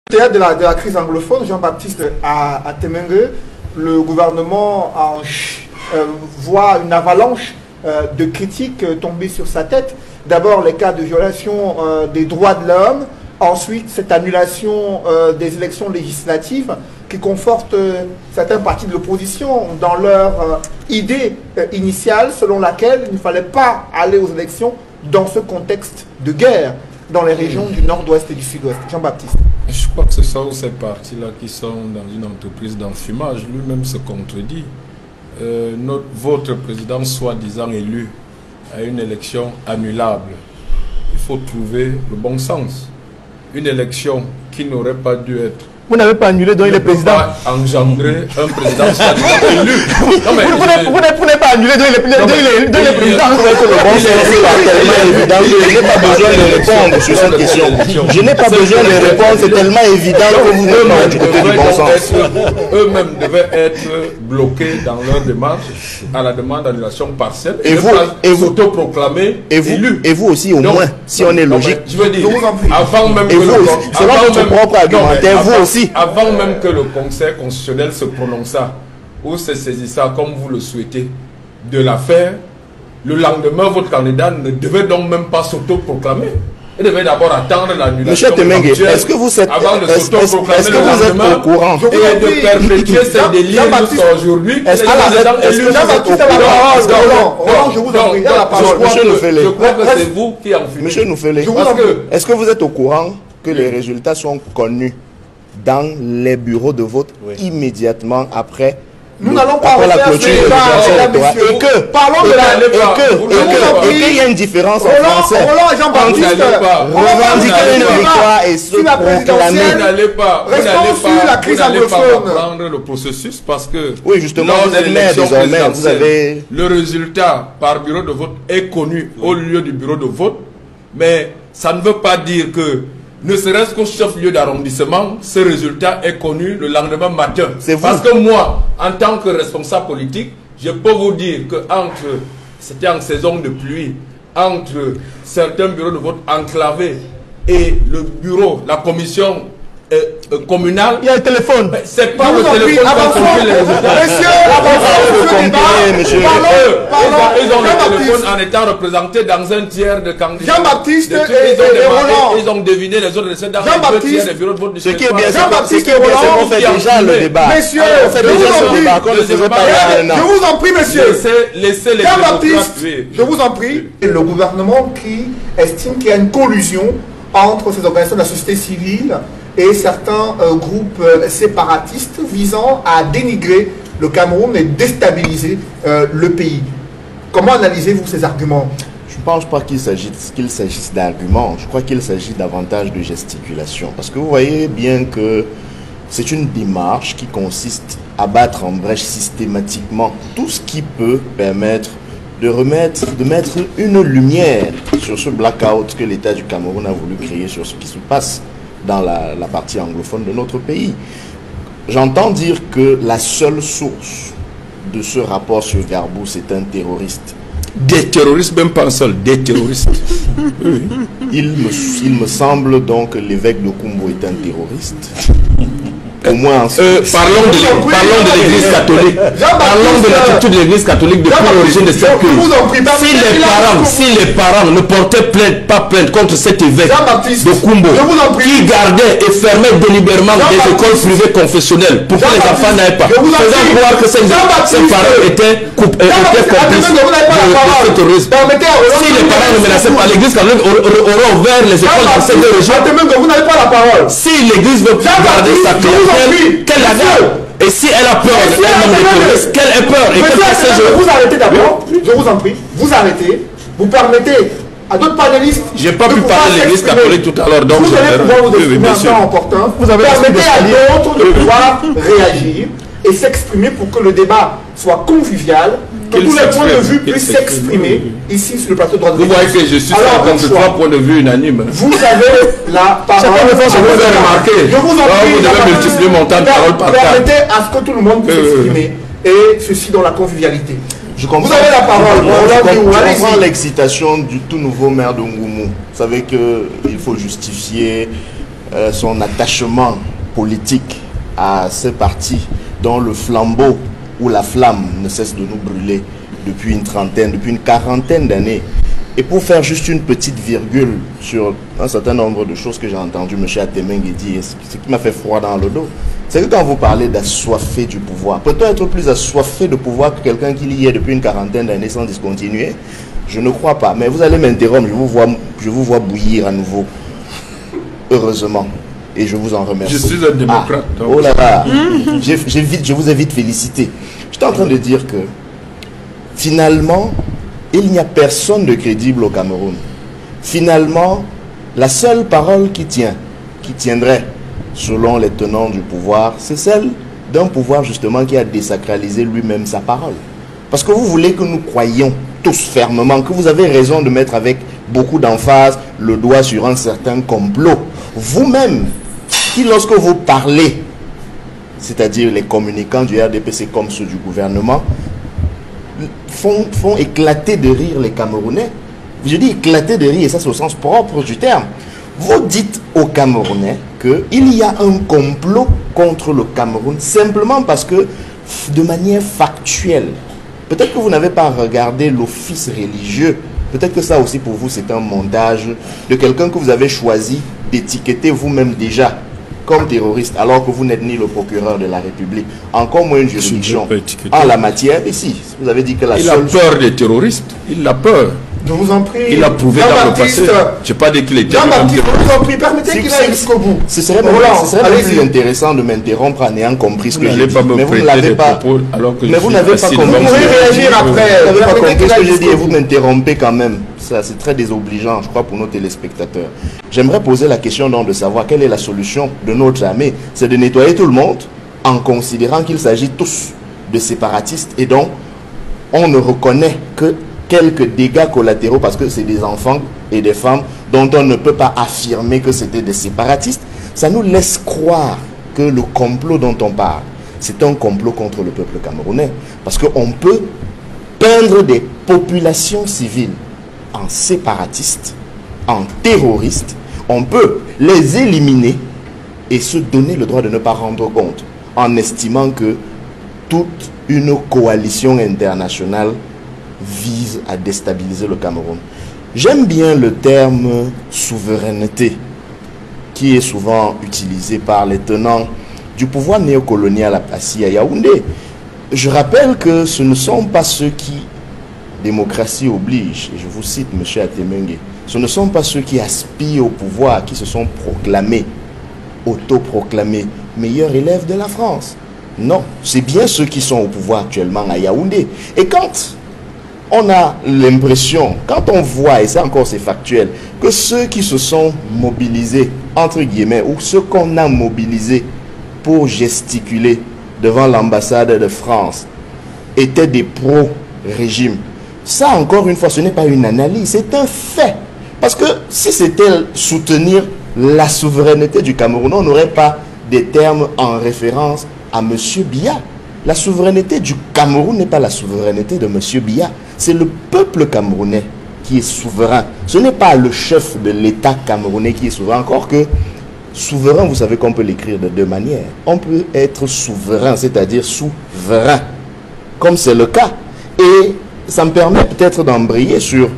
Théâtre de la crise anglophone, Jean-Baptiste à Temenge, le gouvernement voit une avalanche de critiques tomber sur sa tête. D'abord les cas de violation des droits de l'homme, ensuite cette annulation des élections législatives qui conforte certains partis de l'opposition dans leur idée initiale selon laquelle il ne fallait pas aller aux élections dans ce contexte de guerre dans les régions du nord-ouest et du sud-ouest. Jean-Baptiste. Je crois que ce sont ces partis-là qui sont dans une entreprise d'enfumage. Lui-même se contredit. Votre président soi-disant élu à une élection annulable. Il faut trouver le bon sens. Une élection qui n'aurait pas dû être. Vous n'avez pas annulé, donc il est président. Engendrer un président soi-disant élu. Vous n'avez pas annulé, donc il est président. Je n'ai pas besoin de répondre sur cette question. Je n'ai pas besoin de répondre, c'est tellement évident que vous n'êtes pas du côté du bon sens. Eux-mêmes devaient être bloqués dans leur démarche à la demande d'annulation partielle. Et vous autoproclamer élus. Et vous aussi, au moins, si on est logique. Je veux dire, avant même que selon votre propre argumentaire, vous aussi. Avant même que le Conseil constitutionnel se prononçât ou se saisissât comme vous le souhaitez de l'affaire, le lendemain, votre candidat ne devait donc même pas s'autoproclamer. Il devait d'abord attendre l'annulation. Monsieur Temenge, est-ce que vous êtes au courant et de perpétuer ces délits jusqu'à aujourd'hui? Est-ce que vous êtes au courant? Roland, je vous en prie, je crois que c'est vous qui en fumez. Monsieur Noufele, est-ce que vous êtes au courant que les résultats sont connus dans les bureaux de vote immédiatement après nous n'allons pas la clôture et que parlons de la et qu'il y a une différence en français entre revendiquer une victoire et se proclamer. Vous n'allez pas prendre le processus parce que oui, justement, vous êtes maire désormais, vous avez le résultat par bureau de vote est connu au lieu du bureau de vote, mais ça ne veut pas dire que ne serait-ce qu'au chef-lieu d'arrondissement, ce résultat est connu le lendemain matin. Parce que moi, en tant que responsable politique, je peux vous dire que c'était en saison de pluie, entre certains bureaux de vote enclavés et le bureau, la commission communale, il y a un téléphone. C'est pas le téléphone qui a les résultats. Messieurs, ils ont le téléphone en étant représentés dans un tiers de candidats. Jean-Baptiste et Roland. Ils ont deviné les autres recettes dans un tiers des bureaux de vote du ce qui est bien, Jean-Baptiste et Roland, on fait déjà le débat. Messieurs, je vous en prie, messieurs. Laissez les Jean-Baptiste, je vous en prie. Le gouvernement qui estime qu'il y a une collusion entre ces organisations de la société civile et certains groupes séparatistes visant à dénigrer le Cameroun et déstabiliser le pays. Comment analysez-vous ces arguments? Je ne pense pas qu'il s'agisse d'arguments, je crois qu'il s'agit davantage de gesticulation. Parce que vous voyez bien que c'est une démarche qui consiste à battre en brèche systématiquement tout ce qui peut permettre de mettre une lumière sur ce blackout que l'État du Cameroun a voulu créer sur ce qui se passe dans la partie anglophone de notre pays. J'entends dire que la seule source de ce rapport sur Garbou, c'est un terroriste. Des terroristes, même pas un seul, des terroristes. Il me semble donc que l'évêque de Kumbo est un terroriste. Au moins parlons de l'église catholique. Parlons de l'attitude de l'église catholique depuis l'origine de cette crise. Si les parents ne portaient pas plainte contre cet évêque de Kumbo, qui gardait et fermait délibérément des écoles privées confessionnelles pour que les enfants n'aillent pas, faisant croire que ces parents étaient complices de terrorisme. Si les parents ne menaçaient pas, l'église catholique aurait ouvert les écoles dans cette région. Si l'église veut garder sa clé, quelle a peur? Et si elle a peur elle-même des terroristes, quelle est peur? Et vous arrêtez d'abord, je vous en prie, vous arrêtez, vous permettez à d'autres panélistes. J'ai pas pu parler de l'église catholique tout à l'heure, donc vous allez pouvoir vous exprimer en temps opportun. Vous permettez à d'autres de pouvoir réagir et s'exprimer pour que le débat soit convivial, que tous les points de vue puissent s'exprimer ici sur le plateau de droite. Vous voyez que je suis contre 3 points de vue unanimes. Vous avez la parole. Je vous en prie. Vous devez multiplier mon temps de parole par 4. Permettez à ce que tout le monde puisse s'exprimer et ceci dans la convivialité. Vous avez la parole. Je comprends l'excitation du tout nouveau maire de Ngoumou. Vous savez qu'il faut justifier son attachement politique à ce parti dont le flambeau ou la flamme ne cesse de nous brûler depuis une trentaine, depuis une quarantaine d'années. Et pour faire juste une petite virgule sur un certain nombre de choses que j'ai entendu M. Atemengue dire, ce qui m'a fait froid dans le dos, c'est que quand vous parlez d'assoiffé du pouvoir, peut-on être plus assoiffé de pouvoir que quelqu'un qui y est depuis une quarantaine d'années sans discontinuer? Je ne crois pas. Mais vous allez m'interrompre, je vous vois bouillir à nouveau. Heureusement. Et je vous en remercie. Je suis un démocrate. Oh là là. Je vous ai vite félicité. J'étais en train de dire que finalement, il n'y a personne de crédible au Cameroun. Finalement, la seule parole qui tiendrait selon les tenants du pouvoir, c'est celle d'un pouvoir justement qui a désacralisé lui-même sa parole. Parce que vous voulez que nous croyions tous fermement que vous avez raison de mettre avec beaucoup d'emphase le doigt sur un certain complot. Vous-même, qui lorsque vous parlez, c'est-à-dire les communicants du RDPC comme ceux du gouvernement, font éclater de rire les Camerounais. Je dis éclater de rire, et ça c'est au sens propre du terme. Vous dites aux Camerounais qu'il y a un complot contre le Cameroun simplement parce que, de manière factuelle, peut-être que vous n'avez pas regardé l'office religieux, peut-être que ça aussi pour vous c'est un montage de quelqu'un que vous avez choisi d'étiqueter vous-même déjà comme terroriste, alors que vous n'êtes ni le procureur de la République, encore moins une juridiction en la matière. Ici, vous avez dit que la seule... Il a peur des terroristes, il a peur. Je vous en prie. Il a prouvé dans le passé. Je n'ai pas dit qu'il était... Jean-Baptiste, je vous en prie, permettez qu'il aille jusqu'au bout. Ce serait plus intéressant de m'interrompre en ayant compris ce que j'ai dit. Mais vous ne l'avez pas... Mais vous n'avez pas compris. Vous pourrez réagir après. Vous n'avez pas compris ce que j'ai dit et vous m'interrompez quand même. Ça, c'est très désobligeant, je crois, pour nos téléspectateurs. J'aimerais poser la question donc de savoir quelle est la solution de notre armée. C'est de nettoyer tout le monde en considérant qu'il s'agit tous de séparatistes et donc on ne reconnaît que quelques dégâts collatéraux parce que c'est des enfants et des femmes dont on ne peut pas affirmer que c'était des séparatistes. Ça nous laisse croire que le complot dont on parle, c'est un complot contre le peuple camerounais. Parce qu'on peut peindre des populations civiles en séparatistes, en terroristes. On peut les éliminer et se donner le droit de ne pas rendre compte en estimant que toute une coalition internationale vise à déstabiliser le Cameroun. J'aime bien le terme souveraineté qui est souvent utilisé par les tenants du pouvoir néocolonial assis à Yaoundé. Je rappelle que ce ne sont pas ceux qui, démocratie oblige, et je vous cite M. Atemengue, ce ne sont pas ceux qui aspirent au pouvoir qui se sont proclamés, autoproclamés meilleurs élèves de la France. Non, c'est bien ceux qui sont au pouvoir actuellement à Yaoundé. Et quand on a l'impression, quand on voit, et ça encore c'est factuel, que ceux qui se sont mobilisés, entre guillemets, ou ceux qu'on a mobilisés pour gesticuler devant l'ambassade de France, étaient des pro-régime. Ça encore une fois, ce n'est pas une analyse, c'est un fait. Parce que si c'était soutenir la souveraineté du Cameroun, on n'aurait pas des termes en référence à M. Biya. La souveraineté du Cameroun n'est pas la souveraineté de M. Biya. C'est le peuple camerounais qui est souverain. Ce n'est pas le chef de l'État camerounais qui est souverain. Encore que souverain, vous savez qu'on peut l'écrire de deux manières. On peut être souverain, c'est-à-dire souverain, comme c'est le cas. Et ça me permet peut-être d'embrayer sur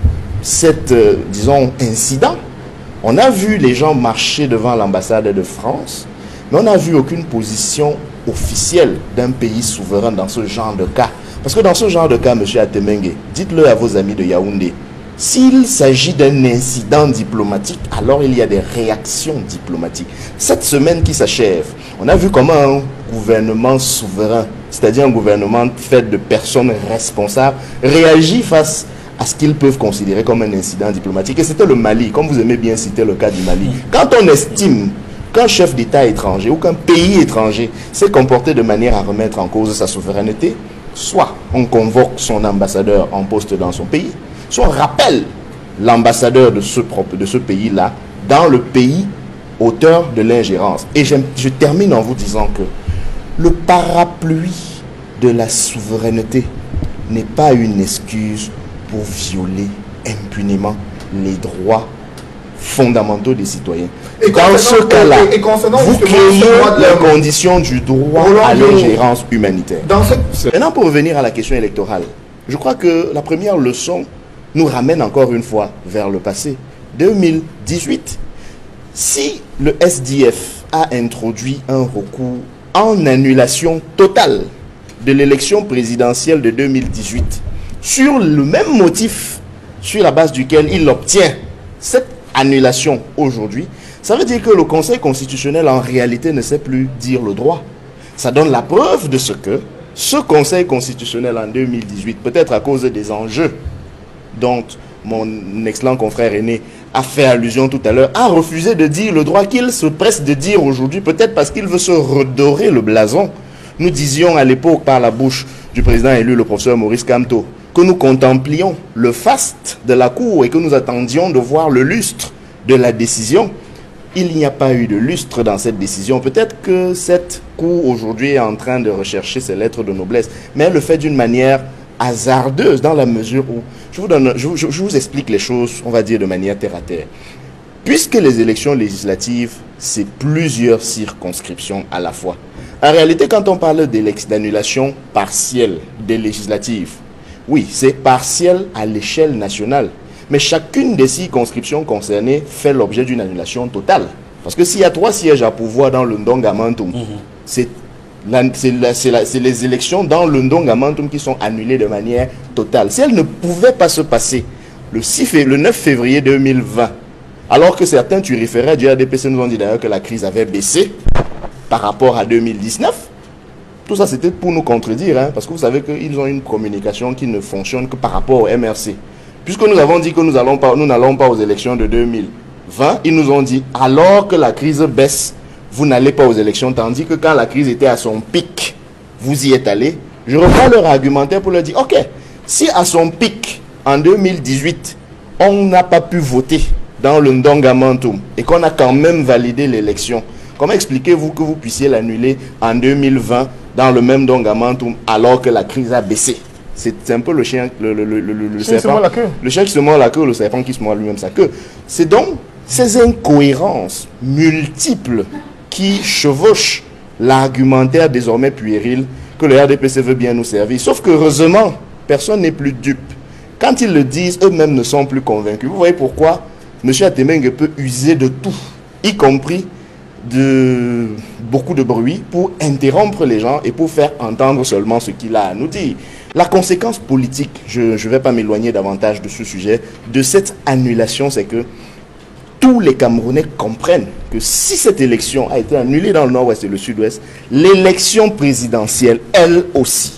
cet, disons, incident. On a vu les gens marcher devant l'ambassade de France, mais on n'a vu aucune position officielle d'un pays souverain dans ce genre de cas. Parce que dans ce genre de cas, M. Atemengue, dites-le à vos amis de Yaoundé, s'il s'agit d'un incident diplomatique, alors il y a des réactions diplomatiques. Cette semaine qui s'achève, on a vu comment un gouvernement souverain, c'est-à-dire un gouvernement fait de personnes responsables, réagit face à ce qu'ils peuvent considérer comme un incident diplomatique. Et c'était le Mali, comme vous aimez bien citer le cas du Mali. Quand on estime qu'un chef d'État étranger ou qu'un pays étranger s'est comporté de manière à remettre en cause sa souveraineté, soit on convoque son ambassadeur en poste dans son pays, soit on rappelle l'ambassadeur de ce pays-là dans le pays auteur de l'ingérence. Et je termine en vous disant que le parapluie de la souveraineté n'est pas une excuse pour violer impunément les droits fondamentaux des citoyens. Et dans ce cas-là, vous créez les conditions du droit à l'ingérence humanitaire. Maintenant, pour revenir à la question électorale, je crois que la première leçon nous ramène encore une fois vers le passé. 2018, si le SDF a introduit un recours en annulation totale de l'élection présidentielle de 2018, sur le même motif sur la base duquel il obtient cette annulation aujourd'hui, ça veut dire que le Conseil constitutionnel en réalité ne sait plus dire le droit. Ça donne la preuve de ce que ce Conseil constitutionnel en 2018, peut-être à cause des enjeux dont mon excellent confrère aîné a fait allusion tout à l'heure, a refusé de dire le droit qu'il se presse de dire aujourd'hui, peut-être parce qu'il veut se redorer le blason. Nous disions à l'époque par la bouche du président élu, le professeur Maurice Kamto, que nous contemplions le faste de la Cour et que nous attendions de voir le lustre de la décision. Il n'y a pas eu de lustre dans cette décision. Peut-être que cette Cour aujourd'hui est en train de rechercher ses lettres de noblesse, mais elle le fait d'une manière hasardeuse dans la mesure où, je vous explique les choses, on va dire de manière terre à terre. Puisque les élections législatives, c'est plusieurs circonscriptions à la fois. En réalité, quand on parle d'annulation partielle des législatives, oui, c'est partiel à l'échelle nationale. Mais chacune des circonscriptions concernées fait l'objet d'une annulation totale. Parce que s'il y a 3 sièges à pouvoir dans le Ndongamantum, c'est les élections dans le Ndongamantum qui sont annulées de manière totale. Si elles ne pouvaient pas se passer le 9 février 2020, alors que certains turiféraires du RDPC nous ont dit d'ailleurs que la crise avait baissé par rapport à 2019, tout ça c'était pour nous contredire, hein, parce que vous savez qu'ils ont une communication qui ne fonctionne que par rapport au MRC. Puisque nous avons dit que nous n'allons pas aux élections de 2020, ils nous ont dit, alors que la crise baisse, vous n'allez pas aux élections, tandis que quand la crise était à son pic, vous y êtes allés. Je reprends leur argumentaire pour leur dire, ok, si à son pic, en 2018, on n'a pas pu voter dans le Ndongamantum et qu'on a quand même validé l'élection, comment expliquez-vous que vous puissiez l'annuler en 2020 dans le même Ndongamantum alors que la crise a baissé? C'est un peu le chien, le serpent. Le chien qui se mord la queue, le serpent qui se mord lui-même sa queue. C'est donc ces incohérences multiples qui chevauchent l'argumentaire désormais puéril que le RDPC veut bien nous servir. Sauf que heureusement, personne n'est plus dupe. Quand ils le disent, eux-mêmes ne sont plus convaincus. Vous voyez pourquoi M. Atemengue peut user de tout, y compris de beaucoup de bruit pour interrompre les gens et pour faire entendre seulement ce qu'il a à nous dire. La conséquence politique, je ne vais pas m'éloigner davantage de ce sujet, de cette annulation, c'est que tous les Camerounais comprennent que si cette élection a été annulée dans le nord-ouest et le sud-ouest, l'élection présidentielle, elle aussi,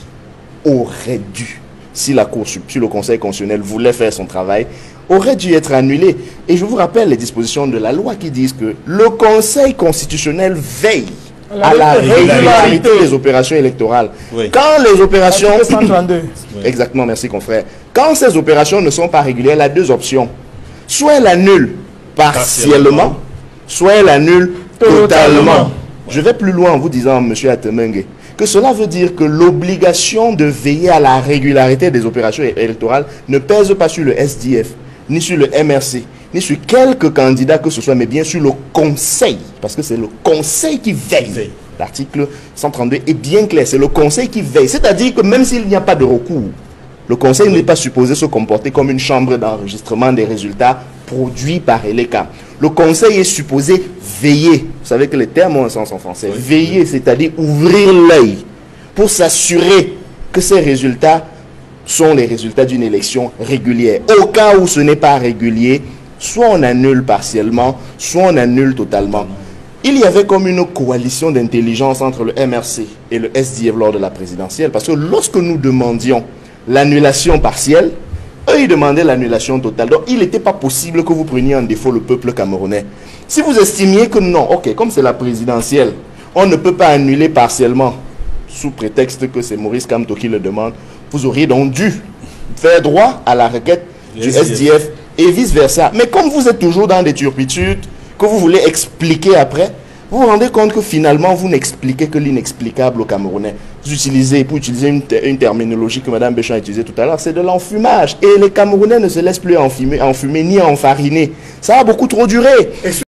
aurait dû, si le Conseil constitutionnel voulait faire son travail, aurait dû être annulée. Et je vous rappelle les dispositions de la loi qui disent que le Conseil constitutionnel veille à la régularité des opérations électorales. Oui. Quand les opérations... Exactement, merci confrère. Quand ces opérations ne sont pas régulières, elle a 2 options. Soit elle annule partiellement, soit elle annule totalement. Je vais plus loin en vous disant, M. Atemengue, que cela veut dire que l'obligation de veiller à la régularité des opérations électorales ne pèse pas sur le SDF, ni sur le MRC, ni sur quelques candidats que ce soit, mais bien sur le Conseil, parce que c'est le Conseil qui veille. L'article 132 est bien clair, c'est le Conseil qui veille. C'est-à-dire que même s'il n'y a pas de recours, le Conseil n'est pas supposé se comporter comme une chambre d'enregistrement des résultats produits par ELECA. Le Conseil est supposé veiller. Vous savez que les termes ont un sens en français. Oui. Veiller, c'est-à-dire ouvrir l'œil pour s'assurer que ces résultats sont les résultats d'une élection régulière. Au cas où ce n'est pas régulier, soit on annule partiellement, soit on annule totalement. Il y avait comme une coalition d'intelligence entre le MRC et le SDF lors de la présidentielle, parce que lorsque nous demandions l'annulation partielle, eux, ils demandaient l'annulation totale. Donc, il n'était pas possible que vous preniez en défaut le peuple camerounais. Si vous estimiez que non, ok, comme c'est la présidentielle, on ne peut pas annuler partiellement, sous prétexte que c'est Maurice Kamto qui le demande, vous auriez donc dû faire droit à la requête du SDF et vice-versa. Mais comme vous êtes toujours dans des turpitudes que vous voulez expliquer après, vous vous rendez compte que finalement, vous n'expliquez que l'inexplicable aux Camerounais. utilisez, pour utiliser une terminologie que Mme Béchamp a utilisée tout à l'heure, c'est de l'enfumage. Et les Camerounais ne se laissent plus enfumer ni enfariner. Ça a beaucoup trop duré.